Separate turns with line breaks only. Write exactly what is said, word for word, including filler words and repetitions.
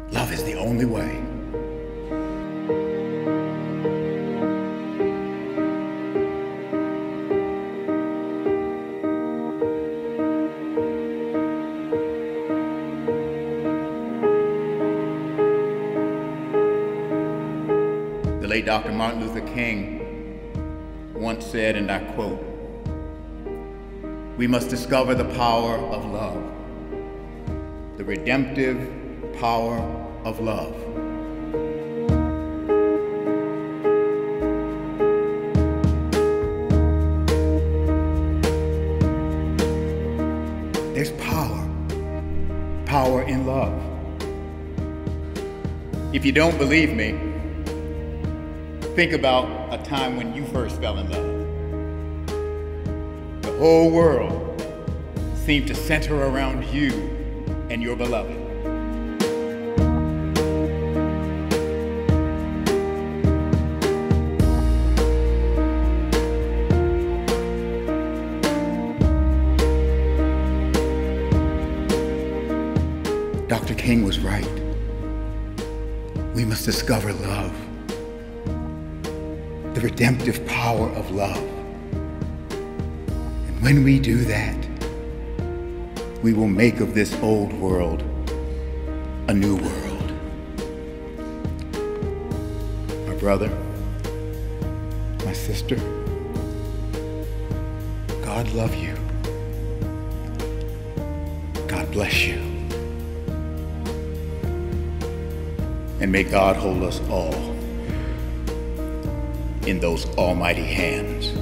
Love is the only way. The late Doctor Martin Luther King once said, and I quote, "We must discover the power of love, the redemptive power of love." There's power, power in love. If you don't believe me, think about a time when you first fell in love. The whole world seemed to center around you and your beloved. Doctor King was right. We must discover love, the redemptive power of love. And when we do that, we will make of this old world a new world. My brother, my sister, God love you. God bless you. And may God hold us all in those almighty hands.